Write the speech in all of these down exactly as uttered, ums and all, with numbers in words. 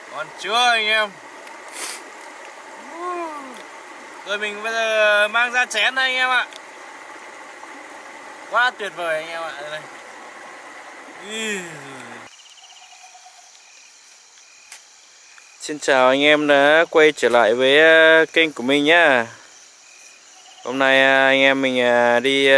Còn chưa anh em. Rồi mình bây giờ mang ra chén đây anh em ạ. Quá tuyệt vời anh em ạ. Đây. Xin chào anh em đã quay trở lại với kênh của mình nhá. Hôm nay anh em mình đi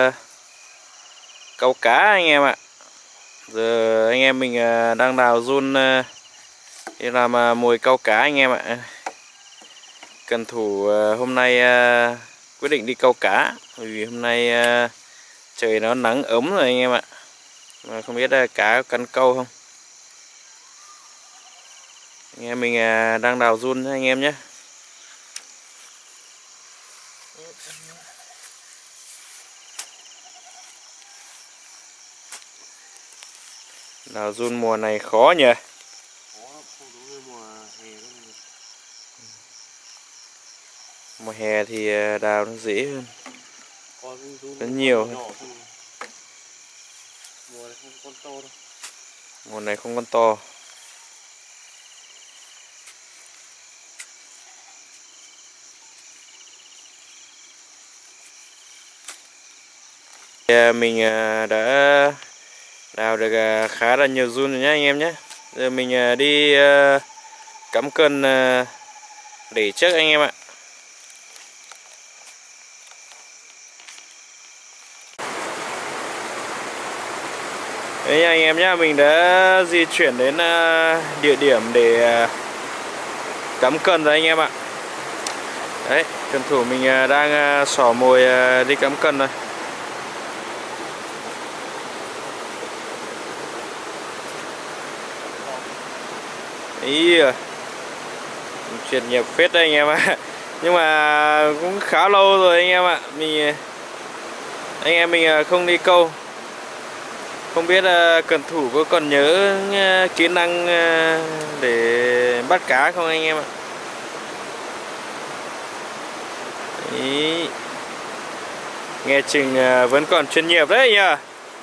câu cá anh em ạ. Giờ anh em mình đang đào giun đi làm mồi câu cá anh em ạ. Cần thủ hôm nay quyết định đi câu cá bởi vì hôm nay trời nó nắng ấm rồi anh em ạ. Mà không biết cá có cắn câu không. Anh em mình đang đào giun anh em nhé. Đào giun mùa này khó nhỉ. Mùa hè thì đào nó dễ hơn, nó nhiều hơn. Mùa này không con to. Mình đã đào được khá là nhiều giun rồi nhé anh em nhé. Giờ mình đi cắm cân để trước anh em ạ. Đấy anh em nhé, mình đã di chuyển đến địa điểm để cắm cân rồi anh em ạ. Đấy, cần thủ mình đang xỏ mồi đi cắm cân rồi. Ý à, chuyên nghiệp phết đây anh em ạ. Nhưng mà cũng khá lâu rồi anh em ạ. Mình anh em mình không đi câu. Không biết cần thủ có còn nhớ kỹ năng để bắt cá không anh em ạ. Ý. Nghe chừng vẫn còn chuyên nghiệp đấy nhờ.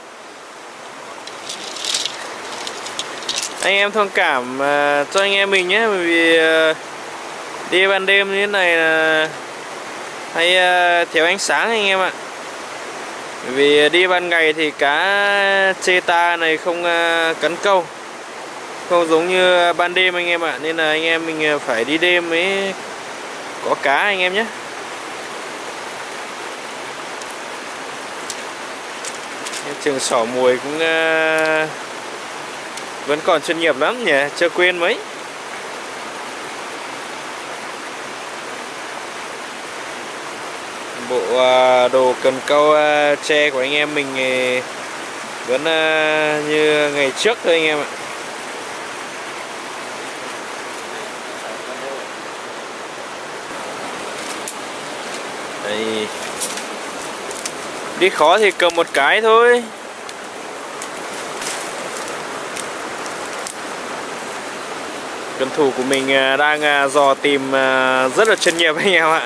Anh em thông cảm cho anh em mình nhé, bởi vì đi ban đêm như thế này là hay thiếu ánh sáng anh em ạ. Bởi vì đi ban ngày thì cá chê ta này không cắn câu, không giống như ban đêm anh em ạ. Nên là anh em mình phải đi đêm mới có cá anh em nhé. Trường xỏ mồi cũng vẫn còn chuyên nghiệp lắm nhỉ, chưa quên mấy. Bộ đồ cần câu tre của anh em mình vẫn như ngày trước thôi anh em ạ. Đây. Đi khó thì cầm một cái thôi. Cần thủ của mình đang dò tìm rất là chuyên nghiệp anh em ạ.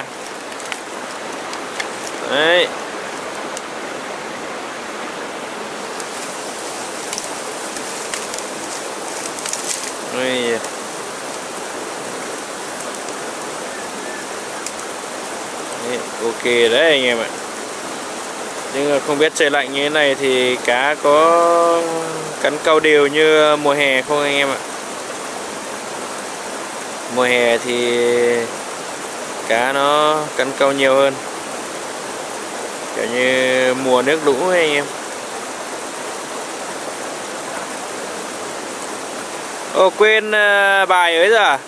Đấy. Đấy. Ok đấy anh em ạ. Nhưng mà không biết trời lạnh như thế này thì cá có cắn câu đều như mùa hè không anh em ạ. Mùa hè thì cá nó cắn câu nhiều hơn, kiểu như mùa nước lũ ấy anh em. Ô quên uh, bài ấy rồi à?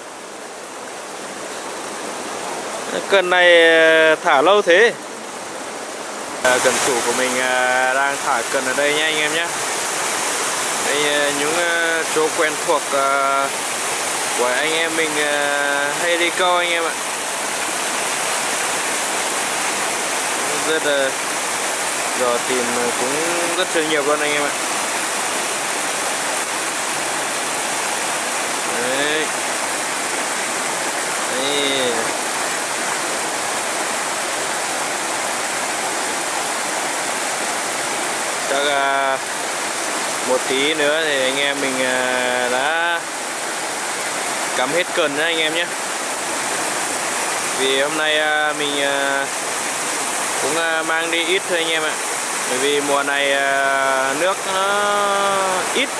Cần này thả lâu thế. À, cần thủ của mình uh, đang thả cần ở đây nha anh em nhé. Đây uh, những uh, chỗ quen thuộc uh, của anh em mình uh, hay đi câu anh em ạ. Rất là dò tìm cũng rất chuyên nghiệp luôn anh em ạ. Đấy. Đấy. Chắc uh, một tí nữa thì anh em mình uh, đã cắm hết cần nữa anh em nhé. Vì hôm nay mình cũng mang đi ít thôi anh em ạ. Bởi vì mùa này nước nó ít.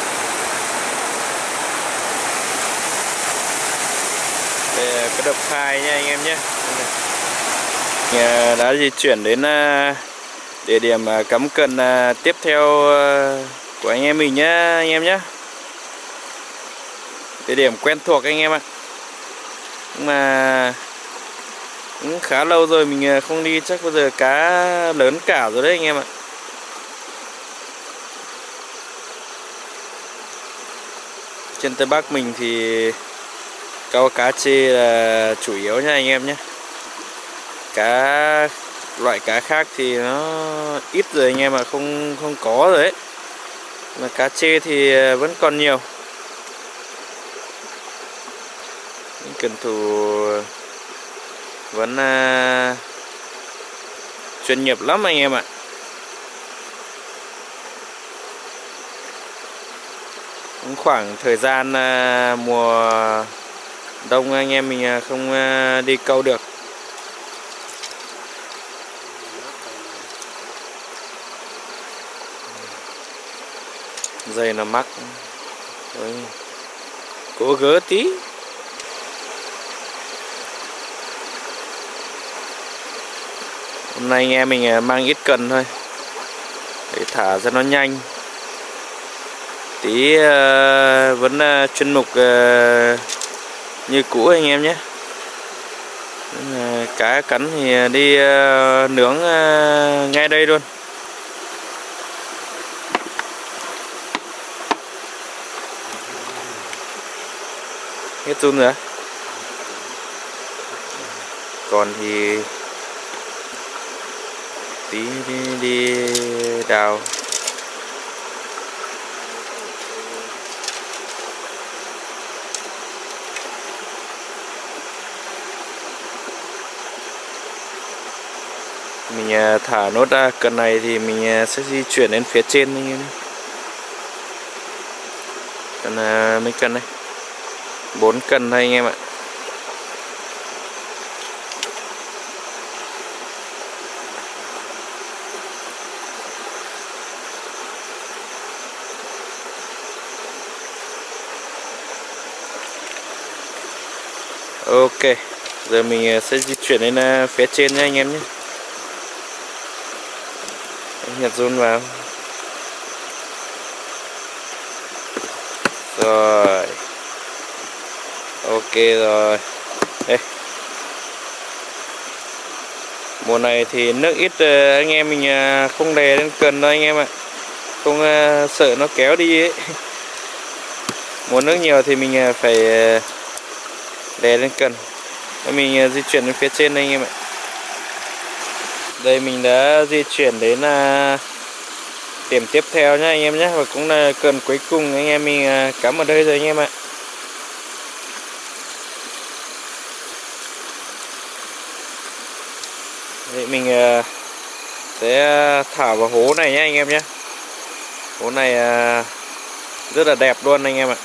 Đây là cái đập khai nha anh em nhé. Mình đã di chuyển đến địa điểm cắm cần tiếp theo của anh em mình nhé anh em nhé. Địa điểm quen thuộc anh em ạ. Nhưng mà cũng khá lâu rồi mình không đi, chắc bây giờ cá lớn cả rồi đấy anh em ạ. Trên Tây Bắc mình thì câu cá chê là chủ yếu nha anh em nhé. Cá loại cá khác thì nó ít rồi anh em ạ, không không có rồi đấy. Mà cá chê thì vẫn còn nhiều. Những cần thủ vẫn uh, chuyên nghiệp lắm anh em ạ. Cũng khoảng thời gian uh, mùa đông anh em mình không uh, đi câu được. Dây nó mắc. Đấy. Cố gỡ tí. Hôm nay anh em mình mang ít cần thôi để thả cho nó nhanh. Tí uh, vẫn uh, chuyên mục uh, như cũ anh em nhé. Uh, cá cắn thì đi uh, nướng uh, ngay đây luôn. Hết run rồi. Còn thì tí đi, đi đào. Mình thả nốt ra cần này thì mình sẽ di chuyển đến phía trên anh em nhé. Cần mấy cân đây? bốn cân thôi anh em ạ. Ok, giờ mình sẽ di chuyển đến phía trên nha anh em nhé. Nhặt run vào. Rồi. Ok rồi. Đây. Mùa này thì nước ít, anh em mình không đè lên cần đâu anh em ạ. Không sợ nó kéo đi ấy. Mùa nước nhiều thì mình phải đè lên cần. Mình di chuyển đến phía trên đây anh em ạ. Đây mình đã di chuyển đến điểm tiếp theo nhé anh em nhé. Và cũng là cần cuối cùng anh em mình cắm ở đây rồi anh em ạ. Vậy mình sẽ thả vào hố này nhé anh em nhé. Hố này rất là đẹp luôn anh em ạ.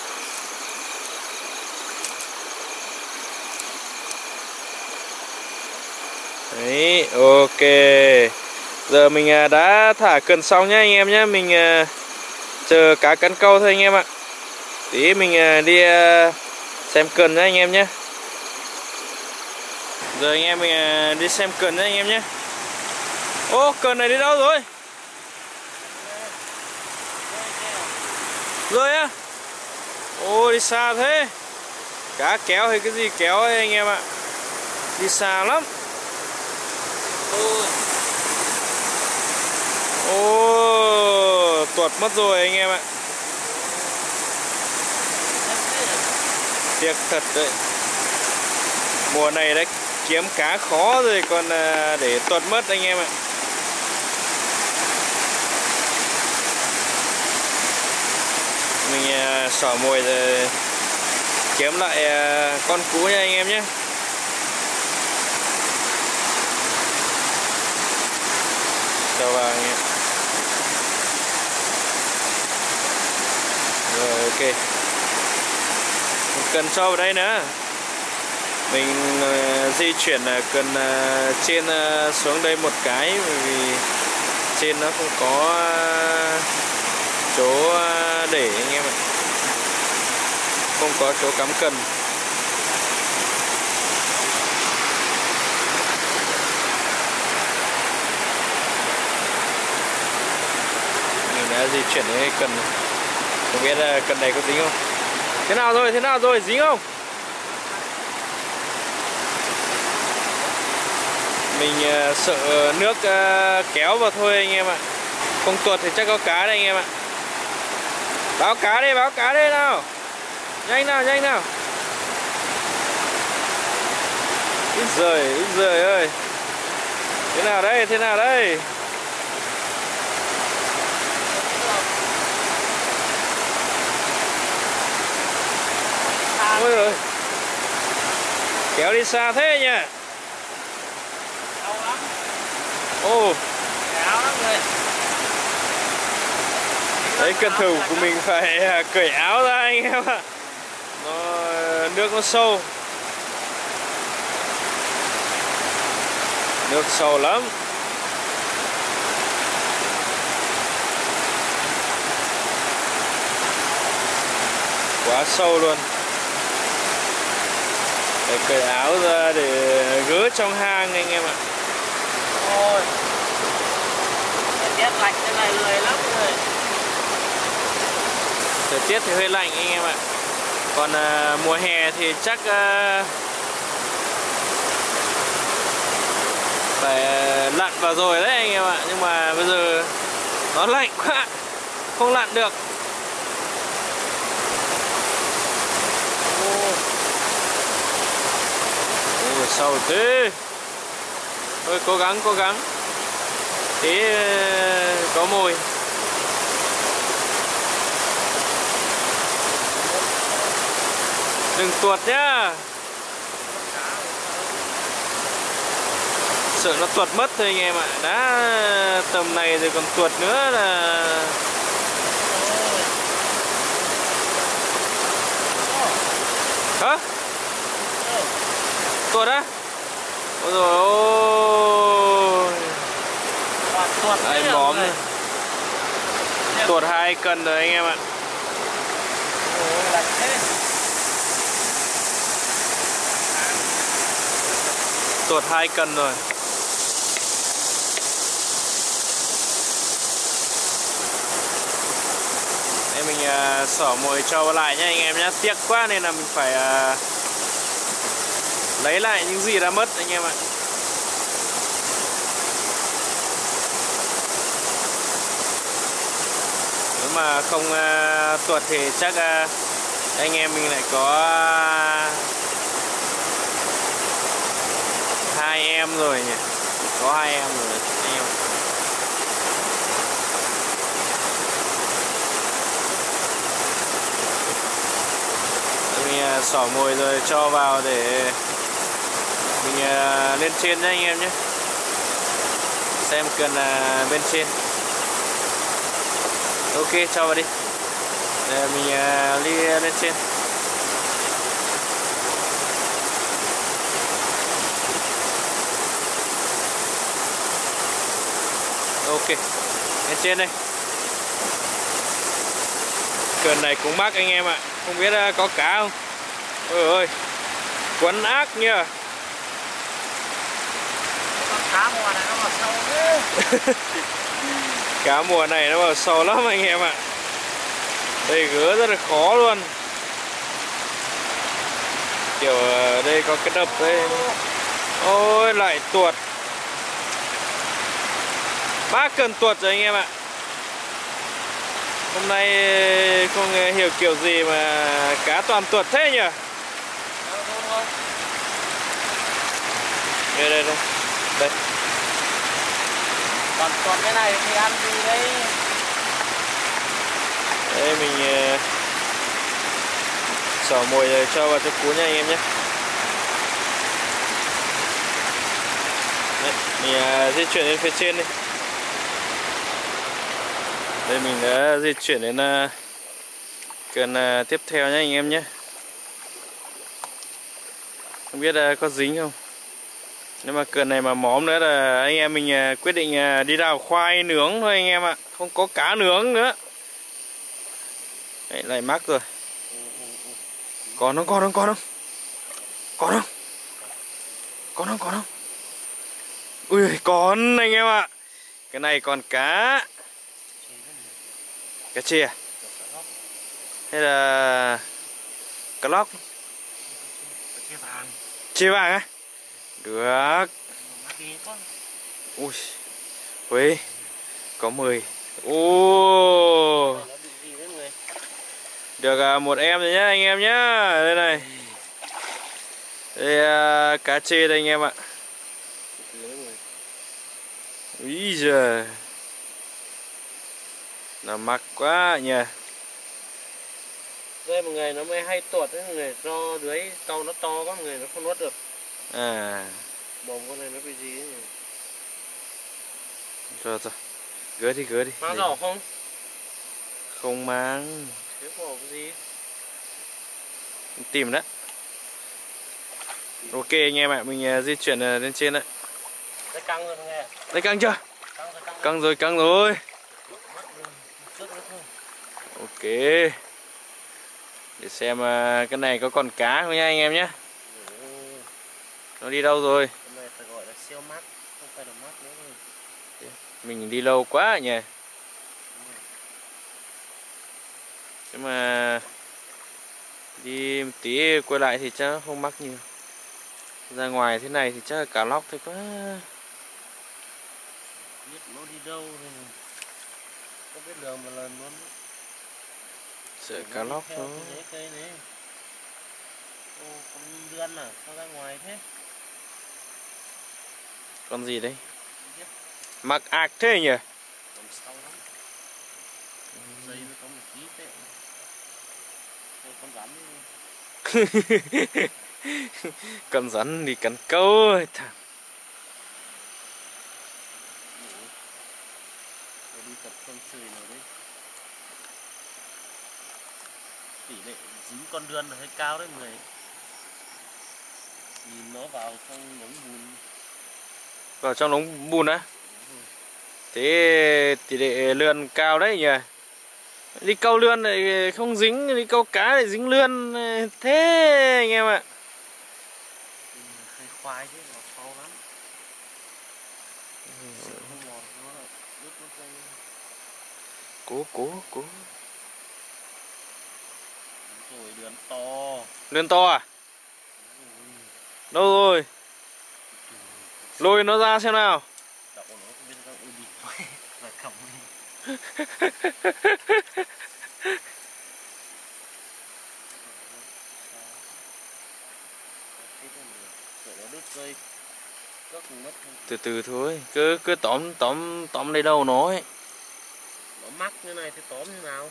Đấy, ok. Giờ mình đã thả cần xong nhé anh em nhé. Mình chờ cá cắn câu thôi anh em ạ. Tí mình đi xem cần nhé anh em nhé. Giờ anh em mình đi xem cần nhé anh em nhé. Ô, cần này đi đâu rồi? Rồi á? Ô, đi xa thế. Cá kéo hay cái gì kéo ấy anh em ạ. Đi xa lắm. Ô, tuột mất rồi anh em ạ. Tiếc thật đấy. Mùa này đấy kiếm cá khó rồi còn để tuột mất anh em ạ. Mình xỏ mồi rồi kiếm lại con cú nha anh em nhé. Cho vào anh em. Rồi ok. cần cho vào đây nữa. Mình uh, di chuyển uh, cần uh, trên uh, xuống đây một cái, bởi vì trên nó không có uh, chỗ uh, để anh em ạ, không có chỗ cắm cần. Mình đã di chuyển đến cái cần, không biết uh, cần này có dính không. Thế nào rồi, thế nào rồi, dính không? Mình uh, sợ nước uh, kéo vào thôi anh em ạ. Không tuột thì chắc có cá đây anh em ạ. Báo cá đây, báo cá đây nào. Nhanh nào, nhanh nào. Úi giời, úi giời ơi. Thế nào đây, thế nào đây? Ôi ơi. Kéo đi xa thế nhỉ. Ồ. Đấy, cân thủ của mình phải cởi áo ra anh em ạ. Nó, nước nó sâu. Nước sâu lắm. Quá sâu luôn. Phải cởi áo ra để gỡ trong hang anh em ạ. Ôi, thời tiết lạnh thế này lười lắm rồi. Thời tiết thì hơi lạnh anh em ạ. Còn à, mùa hè thì chắc à, phải lặn vào rồi đấy anh em ạ. Nhưng mà bây giờ nó lạnh quá, không lặn được. Ôi sâu thế. Thôi cố gắng, cố gắng. Thế có mồi. Đừng tuột nhá. Sợ nó tuột mất thôi anh em ạ. Đã tầm này rồi còn tuột nữa là hả? Tuột á? Ôi dồi ôi. Tuột Ai bóm rồi. Tuột hai cân rồi anh em ạ. Ôi, lạnh thế. Tuột hai cân rồi. Đây mình uh, xỏ mồi cho vào lại nhá anh em nhá. Tiếc quá nên là mình phải uh, lấy lại những gì đã mất anh em ạ. Nếu mà không uh, tuột thì chắc uh, anh em mình lại có uh, hai em rồi nhỉ. Có hai em rồi anh em. Mình uh, xỏ mồi rồi cho vào để mình uh, lên trên nhé anh em nhé. Xem cần uh, bên trên. Ok, cho vào đi. Để mình uh, đi lên trên. Ok, lên trên đây. Cần này cũng mắc anh em ạ. Không biết uh, có cá không. Ôi ơi, quấn ác nha. Cá mùa này nó vào sâu thế. Cá mùa này nó vào sâu lắm anh em ạ. Đây gỡ rất là khó luôn. Kiểu đây có cái đập đây. Ôi lại tuột. Ba cần tuột rồi anh em ạ. Hôm nay không hiểu kiểu gì mà cá toàn tuột thế nhỉ. Đây đây đây. Đây. Còn tuột cái này thì ăn gì đấy. Đây mình uh, xỏ mồi rồi cho vào cho cuốn nha anh em nhé. Đấy, mình uh, di chuyển lên phía trên đi. Đây mình đã di chuyển đến uh, cần uh, tiếp theo nhé anh em nhé. Không biết uh, có dính không. Nếu mà cườn này mà móm nữa là anh em mình uh, quyết định uh, đi đào khoai nướng thôi anh em ạ. Không có cá nướng nữa. Đấy, lại mắc rồi. Còn không, còn không, còn không? Còn không? Còn không, còn không? Ui, còn anh em ạ. Cái này còn cá. Cá chê à? Hay là cá lóc? Chê vàng. Chê vàng á? Được. Ui, Huế có mười. Ô, được một em rồi nhá anh em nhá. Đây này. Đây uh, cá chê đây anh em ạ. Úi giời, là mắc quá nhỉ. Đây một người nó mới hay tuột đấy, một người do dưới câu nó to quá, một người nó không nuốt được. À, Bồm con này nó bị gì ấy. rồi rồi, gỡ đi gỡ đi. Mang giỏ không? Không mang. Thế bỏ cái gì? Tìm đấy. Ok anh em ạ, mình uh, di chuyển uh, lên trên đấy. Đây căng rồi nghe. Đây căng chưa? Căng rồi, căng, căng rồi, căng rồi. Ok. Để xem uh, cái này có còn cá không nha anh em nhé. Ừ. Nó đi đâu rồi? Cái này phải gọi là siêu mắc, không phải là mắc nữa rồi. Mình đi lâu quá nhỉ. Nhưng mà đi một tí quay lại thì chắc không mắc nhiều. Ra ngoài thế này thì chắc là cá lóc thôi quá. Biết nó đi đâu rồi. Không biết đường một lần luôn. Sợ cá lóc thôi. Cái cây này. Ô, con lươn à, sao ra ngoài thế? Con gì đấy? Mặc ạc thế nhỉ? Còn sâu lắm. Dây nó có một ký tệ. Đây, con rắn đi. Con rắn đi cắn câu thằng. Đi tập con sười nào đấy. Tỷ lệ dính con lươn là hơi cao đấy người. Nhìn nó vào trong đống bùn. Vào trong đống bùn á? Thế tỷ lệ lươn cao đấy nhỉ? Đi câu lươn lại không dính, đi câu cá lại dính lươn. Thế anh em ạ. Hơi khoai chứ, nó sâu lắm. Sợ không ngọt nó là đứt nó cây. Cố, cố, cố. Rồi lươn to. Lươn to à? Đâu rồi? Lôi nó ra xem nào. Đậu nó không biết đâu, ui đi và cầm đi. Nó đứt cây. Từ từ thôi, cứ cứ tóm tóm tóm lấy đâu nó ấy. Nó mắc như này thì tóm như nào?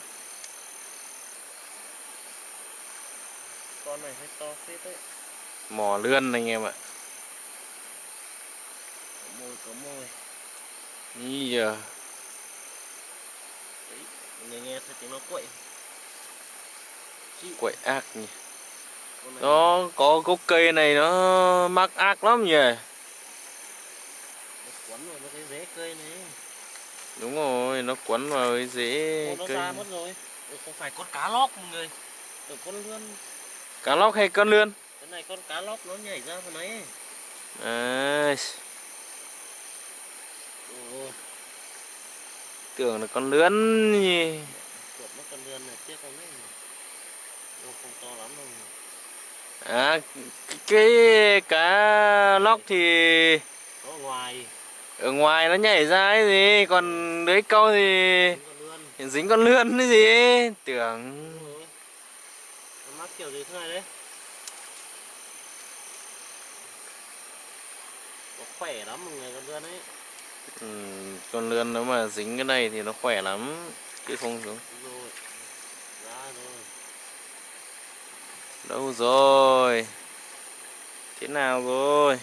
Con này hơi to phết đấy. Mò lươn anh em ạ. Có môi, có môi. Ý giờ. Đấy, người nghe thấy tiếng nó quậy. Quậy ác nhỉ. Nó có gốc cây này nó mắc ác lắm nhỉ. Nó quấn vào cái rễ cây này. Đúng rồi, nó quấn vào cái rễ Ô, nó cây. ra mất rồi. Ủa, không phải con cá lóc mọi người. Ở con lươn. Cá lóc hay con lươn? Cái này con cá lóc nó nhảy ra vào này. À, Ồ. tưởng là con lươn nhỉ. Chuột nó con lươn này tiếc con đấy. Ô, không to lắm đâu. À, cái, cái cá lóc thì Ở ngoài. ở ngoài nó nhảy ra cái gì, còn lưới câu thì Dính con lươn. dính con lươn cái gì. Tưởng nó mắc kiểu gì thế này đấy. Nó khỏe lắm mọi người con lươn ấy. ừ, con lươn nếu mà dính cái này thì nó khỏe lắm chứ không giống. Rồi. Ra rồi. Đâu rồi? Thế nào rồi?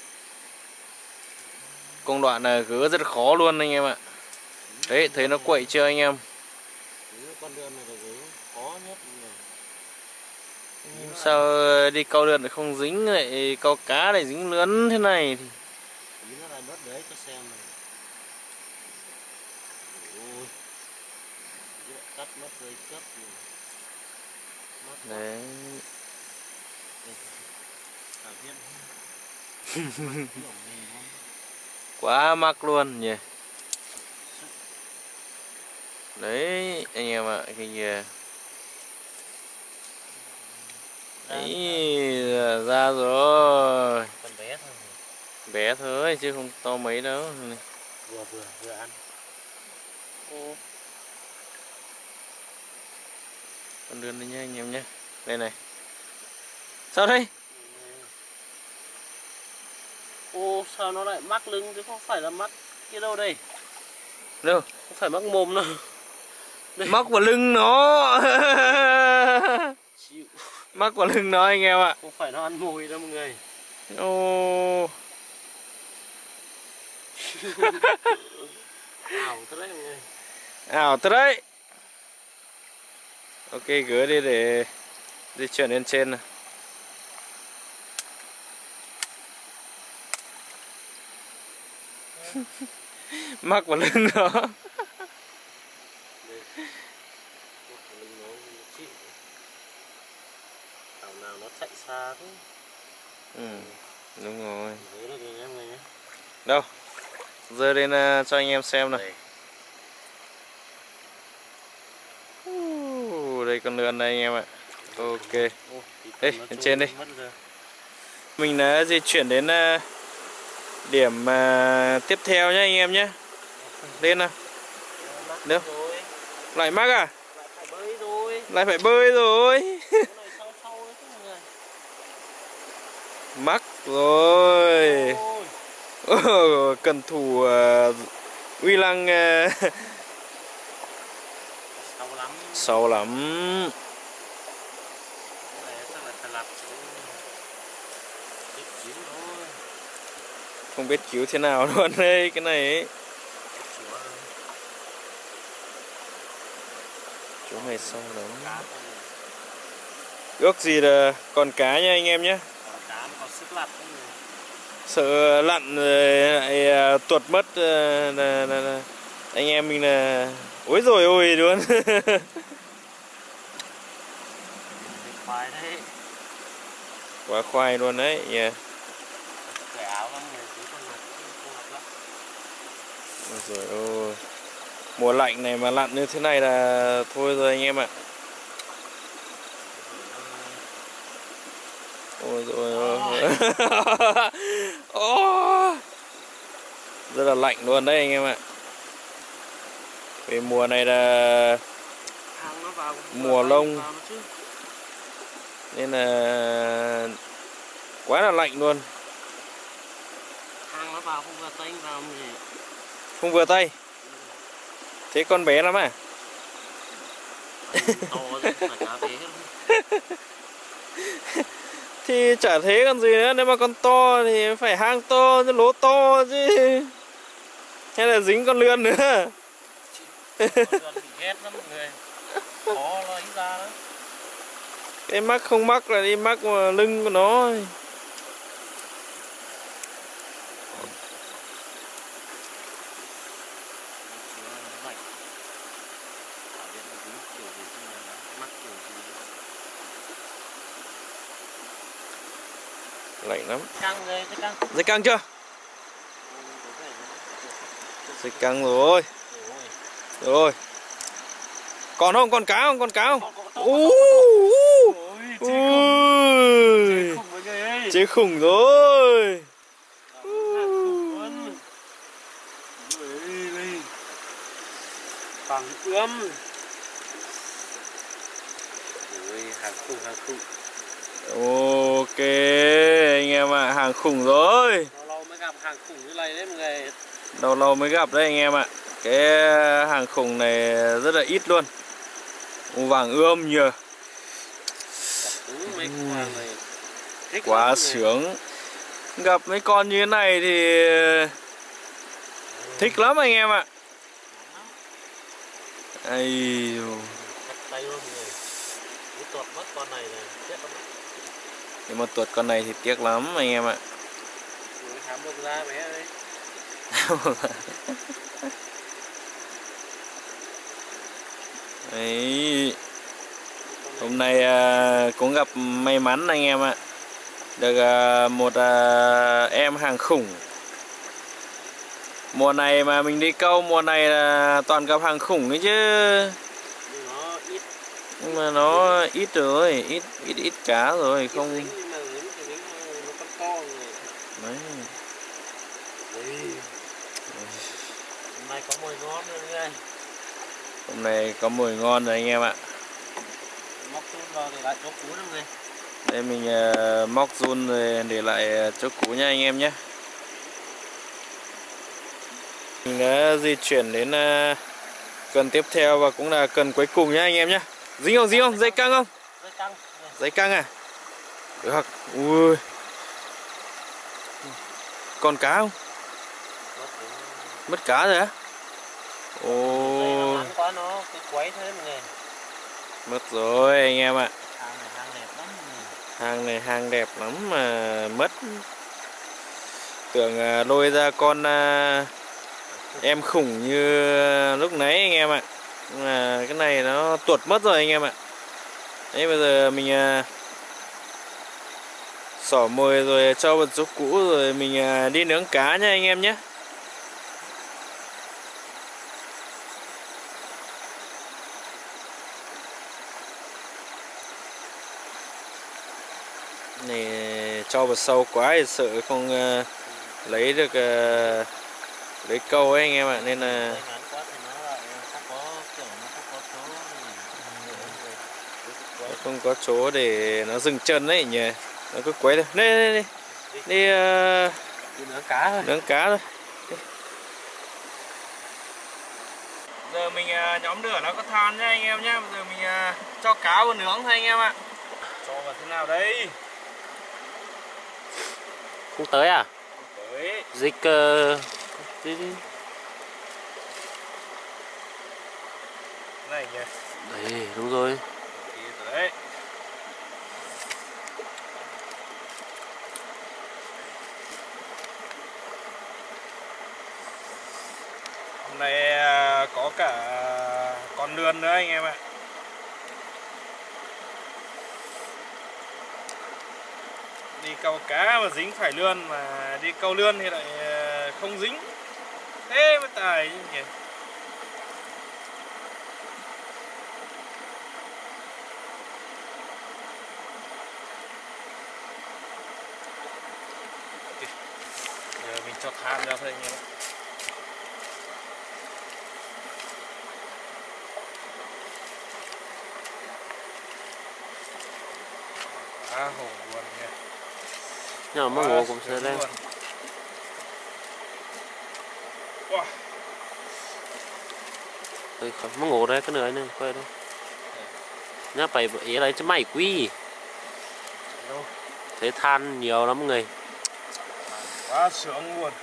Công đoạn là gỡ rất khó luôn anh em ạ. Đấy, thấy nó quậy chưa anh em? Con lươn này là gỡ khó nhất. Sao đi câu lươn lại không dính lại câu cá lại dính lươn thế này thì Tí nó lại bớt đấy cho xem này. Ôi, cắt mất dây cướp gì. Mất đấy. cả viên. Quá mắc luôn nhỉ. Đấy anh em ạ, cái kìa. Đấy ra rồi. Con bé thôi. Bé thôi chứ không to mấy đâu. Vừa vừa vừa ăn. Ô. Con lươn đây nhá anh em nhé. Đây này. Sao đây? Ô sao nó lại mắc lưng chứ không phải là mắc kia đâu đây. Đâu? Không phải mắc mồm đâu. Đây. Mắc vào lưng nó. Chịu. Mắc vào lưng nó anh em ạ. Không phải nó ăn mồi đâu mọi người. Ô. Ảo thế đấy mọi người. Ảo thật đấy. Ok gỡ đi để di chuyển lên trên này. Mắc vào lưng nó. Thảo nào nó chạy xa thế. Ừ, đúng rồi. Đấy là cái em này nhé. Đâu? Giơ lên uh, cho anh em xem nào. Đây. Uh, đây con lươn đây anh em ạ. Ok. Ê, lên trên đi. Mình đã di chuyển đến uh, điểm uh, tiếp theo nhé anh em nhé. Lên nào. Đâu? Lại mắc à? Lại phải bơi rồi. Lại phải bơi rồi. Mắc rồi. Oh, cần thủ uh, uy lăng uh, Sâu lắm. sâu lắm. Cái này chắc là phải làm biết cứu thôi. Không biết cứu thế nào luôn đây cái này ấy. Chú này sâu lắm. Ước gì là còn cá nha anh em nhé. Còn cá nó còn sức lặn. Sợ lặn rồi lại uh, tuột mất uh, là, là, là. Anh em mình là ối rồi ôi luôn. Khoai đấy. Quá khoai luôn đấy yeah. Cởi áo lắm người chứ con lật không lật lắm. Ôi rồi ôi. Mùa lạnh này mà lặn như thế này là thôi rồi anh em ạ. Ôi rồi ôi. Oh. Rất là lạnh luôn đấy anh em ạ. Vì mùa này là mùa lông nên là quá là lạnh luôn. Hang nó vào không vừa tay vào gì. Không vừa tay. Thế con bé lắm à? To chứ phải cá bé. Thì chả thế còn gì nữa, nếu mà con to thì phải hang to chứ lỗ to chứ. Hay là dính con lươn nữa. Con lươn bị ghét lắm mọi người. Khó lấy ra đó. Cái mắc không mắc là đi mắc vào lưng của nó. Lạnh lắm. Căng rồi, dây căng. Dây căng chưa? Dây căng rồi. Rồi. Còn không? Còn cá không? Còn cá không? Ui. Chế khủng rồi. Bằng ươm. Ôi, hàng khủng, hàng khủng. Ok anh em ạ, à, hàng khủng rồi. Lâu lâu mới gặp hàng khủng như này đấy mọi người. Lâu lâu mới gặp đấy anh em ạ. À. Cái hàng khủng này rất là ít luôn. Vàng ươm nhờ. Mấy con vàng này quá sướng. Gặp mấy con như thế này thì thích lắm anh em ạ. À. Ây tuột mất con này là chết lắm. Nếu mà tuột con này thì tiếc lắm anh em ạ. Hám được ra bé đây. Đấy. Hôm nay à, cũng gặp may mắn anh em ạ. Được à, một à, em hàng khủng. Mùa này mà mình đi câu mùa này là toàn gặp hàng khủng đấy chứ. Nhưng nó ít. Nhưng mà nó ít rồi, ít ít ít cá rồi, Ít không. dính nhưng mà dính thì dính nó con to rồi. Đấy. Đấy. Hôm nay có mùi ngon rồi đây. Hôm nay có mùi ngon rồi anh em ạ. Móc chun vào để lại chỗ cũ đâu này. Đây mình uh, móc run rồi để lại chỗ cũ nha anh em nhé. Mình đã di chuyển đến uh, cần tiếp theo và cũng là cần cuối cùng nhá anh em nhé. Dính không, dính không, dây căng không? Dây căng. Dây căng à? Được. Ui. Còn cá không? Mất cá rồi á? Ồ. Ngắn quá nó cứ quấy thế mọi người. Mất rồi anh em ạ. Hàng này hàng đẹp lắm. Hàng này hàng đẹp lắm mà mất. Tưởng uh, lôi ra con uh, em khủng như lúc nãy anh em ạ. Nhưng mà cái này nó tuột mất rồi anh em ạ. Đấy bây giờ mình uh, xỏ mồi rồi cho vào chỗ cũ rồi mình uh, đi nướng cá nha anh em nhé. Này cho vào sâu quá thì sợ không uh, lấy được uh, lấy câu ấy anh em ạ, nên là không có chỗ để nó dừng chân đấy nhỉ, nó cứ quấy thôi. Đây đây đây đi, uh, đi nướng cá thôi. Nướng cá thôi. Giờ mình uh, nhóm lửa nó có than nhá anh em nhá. Bây giờ mình uh, cho cá vào nướng thôi anh em ạ. Cho vào thế nào đây? Không tới à? Không tới. Dịch uh... đi đi. Này nhỉ. Đấy, đúng rồi. Đấy. Hôm nay có cả con lươn nữa anh em ạ. Đi câu cá mà dính phải lươn, mà đi câu lươn thì lại không dính. Thế mới tài chứ nhỉ. Giờ mình cho than ra thôi anh em ạ. Quá hổ luôn nha. Nhưng mà mắc ngộ cũng sẽ lên. Wow. Ơi không, mắc ngộ đây cái nữa này, coi đây. Nhá phải ý lấy cho mày quý. Thế than nhiều lắm người. Quá sướng luôn.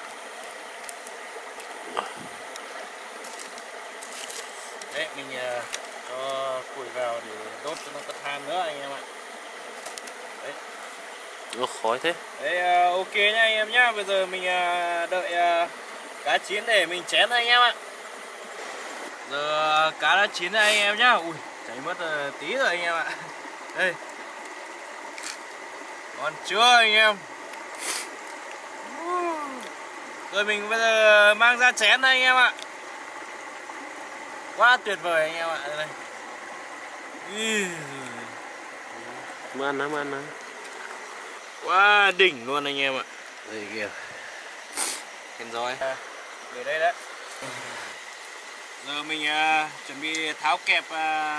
Đấy mình uh, cho củi vào để đốt cho nó có than nữa anh em ạ. Đấy. Nó khói thế. Đấy uh, ok nha anh em nhá. Bây giờ mình uh, đợi uh, cá chín để mình chén anh em ạ. Giờ uh, cá đã chín rồi anh em nhá. Ui cháy mất uh, tí rồi anh em ạ. Đây. Còn chưa anh em. Rồi mình bây giờ mang ra chén đây anh em ạ. Quá tuyệt vời anh em ạ. Đây. Mới ăn nó, ăn nó. Quá đỉnh luôn anh em ạ. Đây kìa. Thêm rồi. Về đây đấy. Giờ mình uh, chuẩn bị tháo kẹp uh,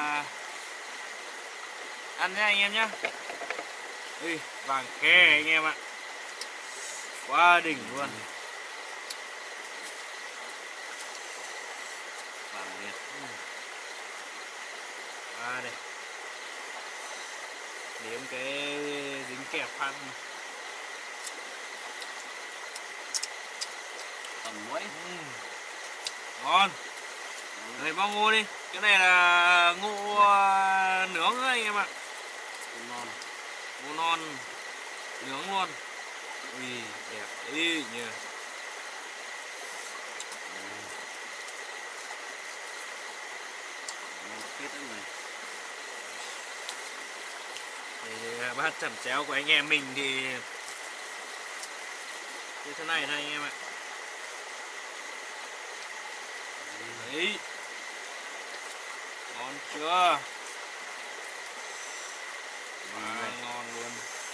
ăn nhá anh em nhá. Ui, vàng khe anh em ạ. Quá đỉnh luôn. Vàng liệt. À đây. Nếm cái dính kẹp ăn. Tầm muối. Ừ. Ngon. Đây bao ngô đi. Cái này là ngô à, nướng đấy anh em ạ. Ngô non. Ngô non nướng luôn. Ui đẹp đấy nhỉ. Phết đấy người. Thì bát chẩm chéo của anh em mình thì như thế này thôi anh em ạ. Đấy. Ngon chưa? Quá ngon luôn.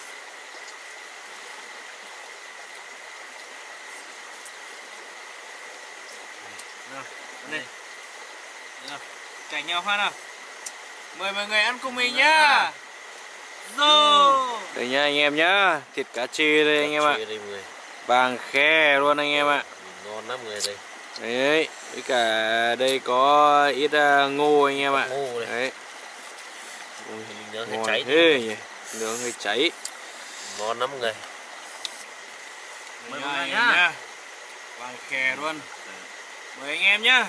Nào, đây. Nào, cạnh nhau phát nào. Mời mọi người ăn cùng mình nhá. Vô. Đây nha anh em nhá. Thịt cá chê đây anh em ạ. Vàng khe luôn anh em ạ. Ngon lắm người đây. Đấy, với cả đây có ít uh, ngô anh em ạ. Ngô đây. Đấy. Ui, nướng hơi ngon cháy thế nhỉ. Nướng hơi cháy. Ngon lắm người. Mời mọi người nhá. nhá. Vàng khe luôn. Mời anh em nhá.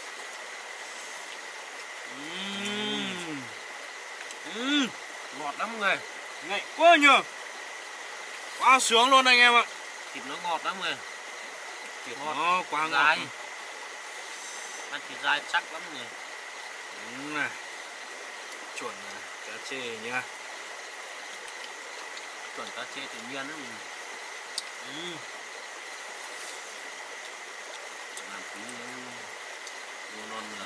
Uhm. Uhm. Ngọt lắm người. Ngậy quá nhờ. Quá sướng luôn anh em ạ. Thịt nó ngọt lắm người. Thịt nó quá ngọt. Ăn thịt dai chắc lắm người. Đúng này. Chuẩn cá chê nhá. Chuẩn cá chê tự nhiên đó mình. Ừ. Làm tí ngô non nữa.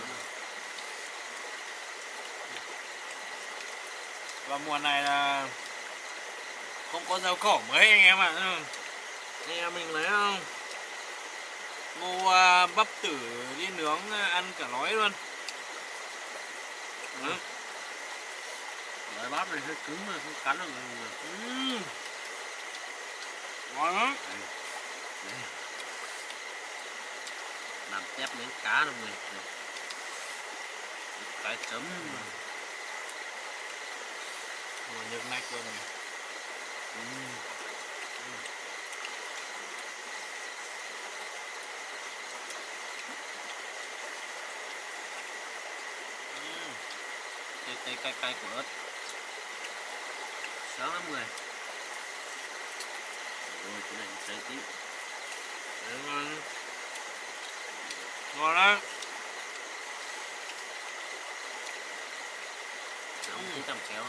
Và mùa này là không có rau cỏ mấy anh em ạ. Anh em mình lấy không? Ngô uh, bắp tử đi nướng ăn cả nói luôn. Ừ. Đấy, bắp này hơi cứng mà không cắn được. Ừ. Ngon lắm. Đây. Đây. Làm tép miếng cá rồi người. Đây. Cái chấm. Ngồi nhức nách luôn này. Ừ. Ừ. Tê tê cay cay của ớt. Sướng lắm người. Rồi cái này cháy tí. Đấy, ngon. Ngon lắm. Nóng tí tầm chéo.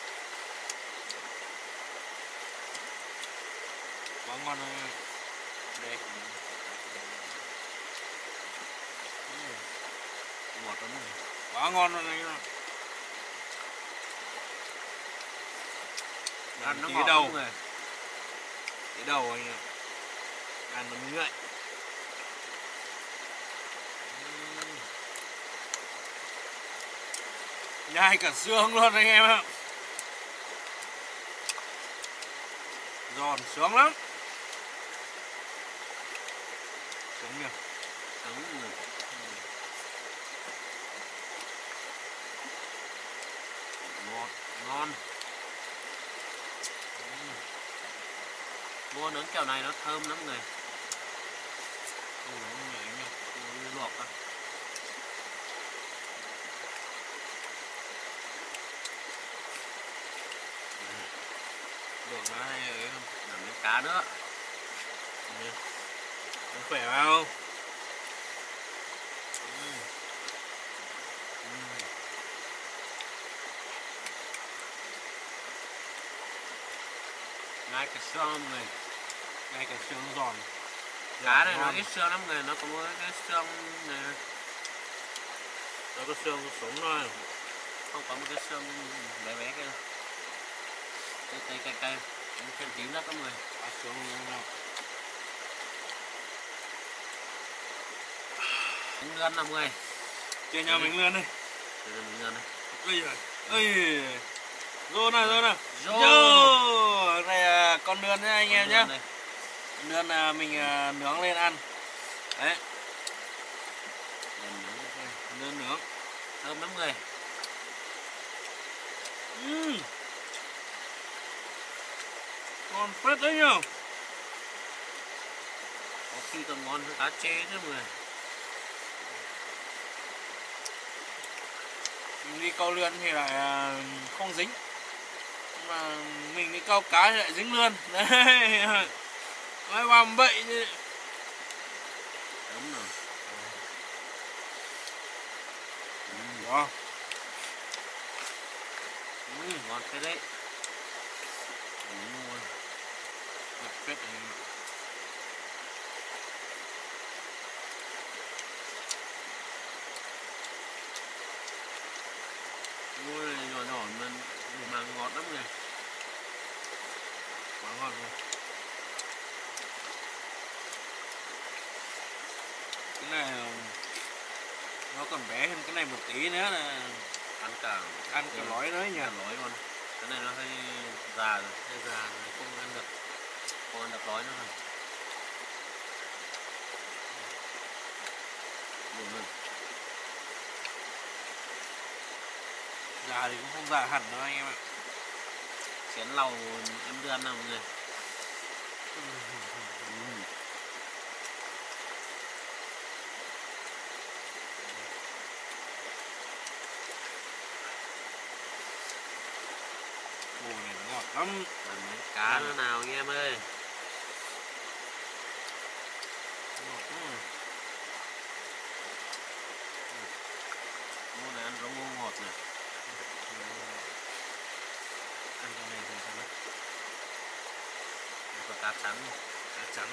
Quá ngon rồi. Đây. Ngọt lắm rồi. Quá ngon luôn anh em. Ăn nó tí ngọt đầu. lắm người. Tí đầu anh em. Ăn nó mới ngậy. Nhai cả xương luôn anh em ạ. Giòn sướng lắm. Sướng nhỉ. Sướng người. Ngọt, ngon. Mua nướng kẹo này nó thơm lắm người. Ừ, đúng rồi anh em. Ừ, luộc à. Luộc nó hay ấy không? Làm miếng cá nữa. Nó khỏe không? Ừ. Ừ. Ngay cả xương người. Ngay cả xương giòn. Cá này nó ít xương lắm người, nó có một cái xương này. Nó có xương sống thôi. Không có một cái xương bé bé kia. Tê tê cay cay. Thêm tí nữa các người. Quá sướng luôn nào. Miếng lươn nào người. Chia nhau miếng lươn đi. Đây là miếng lươn đây. Ây giời. Ây. Rô nào rô nào. Rô. Rô. Này là con lươn nhá anh Con em nhá. đây. Con lươn là mình uh, nướng lên ăn. Đấy. Lươn nướng. Lươn nướng. Thơm lắm người. Uhm. Ngon phết đấy nhá. Có khi còn ngon hơn cá chê chứ người. đi câu lươn thì lại không dính, mà mình đi câu cá thì lại dính lươn đấy. Nói bầm bậy chứ. Đúng rồi. Ừ, đó. Ừ, ngon phết đấy. Ừ. Đặc phết này. Ui, nhỏ nhỏ mà, mà ngọt lắm kìa. Quá ngon luôn. Cái này nó còn bé hơn cái này một tí nữa là Ăn cả ăn cả lói đấy nhỉ. Cả lói luôn. Cái này nó hơi già rồi, hơi già rồi, không ăn được, không ăn được lói nữa rồi. Buồn luôn. Già thì cũng không già hẳn đâu anh em ạ. Chén lau em đưa ăn nào mọi người. Ừ. Mùi này nó ngọt lắm. Làm mấy cá nữa nào anh em ơi. Ngọt lắm. Mua này ăn rau ngô ngọt này. Ăn cái này thì sao nào? Có cá trắng, Cá trắng.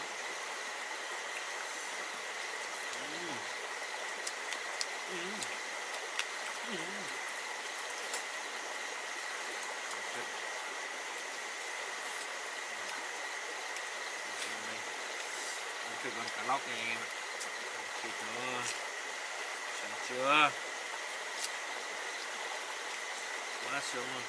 Ừ. Ừ. Ừ. Thử con cá lóc này anh em ạ. Thịt nó sẵn chưa. Quá sướng luôn.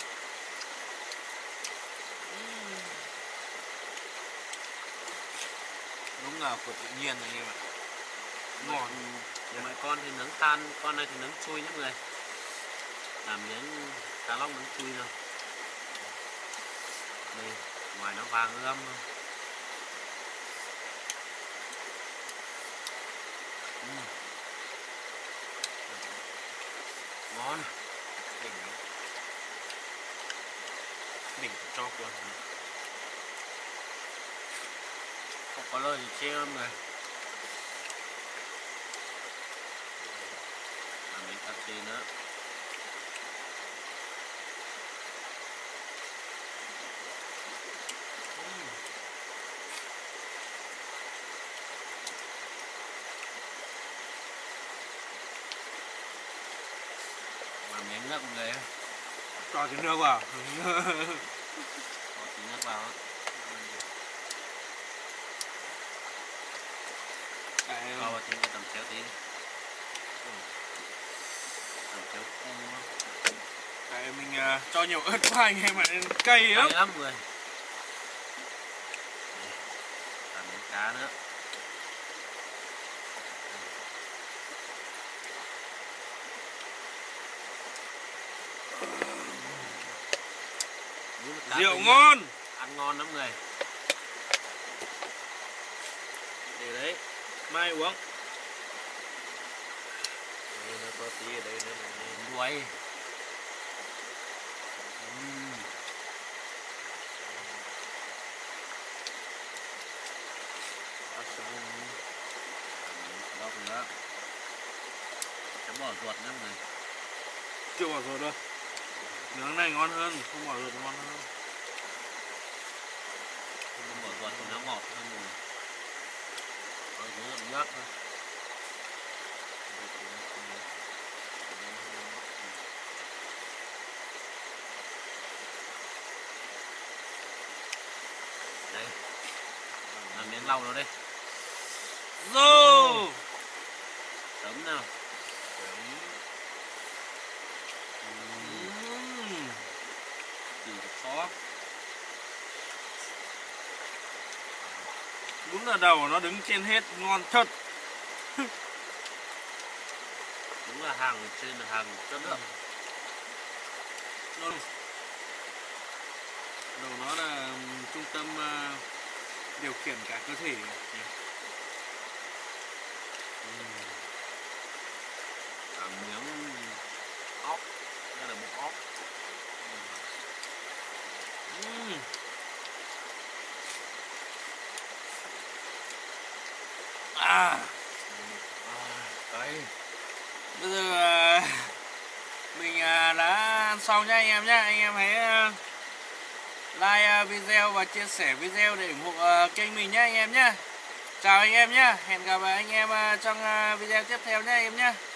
Đúng là của tự nhiên này anh em ạ. Ngon. Mấy con thì nướng than, con này thì nướng chui nhé mọi người. Làm miếng cá lóc nướng chui thôi. Đây, ngoài nó vàng ươm thôi. Uhm. Ngon. Đỉnh lắm. Đỉnh của chóp luôn. Không có lời gì chê lắm người. Làm miếng cà phê nữa. Làm miếng nước mọi người. Cho tí nước vào. Có tí nước vào á. Cái Cho vào tí cái tầm chéo tí đi. Tầm chéo cung á. Cái mình uh, cho nhiều ớt quá anh em ạ, nên cay lắm. Cay lắm mọi người. Làm miếng cá nữa. Rượu ngon. Ăn ngon lắm người. Để đấy, mai uống. Đây nó có tí ở đây nữa này. Đuôi. Uhm. Quá sướng. Đó nữa. Chấm bỏ ruột nữa người. Chưa bỏ ruột đâu. Nướng này ngon hơn, không bỏ ruột ngon hơn. Không bỏ ruột thì nó ngọt hơn rồi. Có ruột nước thôi. Đây. Làm miếng lau nó đây. Rô. Tấm nào. Chỉ khó. Đúng là đầu nó đứng trên hết, ngon thật. Đúng là hàng trên là hàng chất lượng. Ừ. Đầu nó là trung tâm uh, điều khiển cả cơ thể. Làm miếng ốc. Đó. Ừm. À. Đấy. Bây giờ à, mình à, đã ăn xong nhá anh em nhá. Anh em hãy à, like à, video và chia sẻ video để ủng hộ à, kênh mình nhá anh em nhá. Chào anh em nhá. Hẹn gặp anh em à, trong à, video tiếp theo nhá anh em nhá.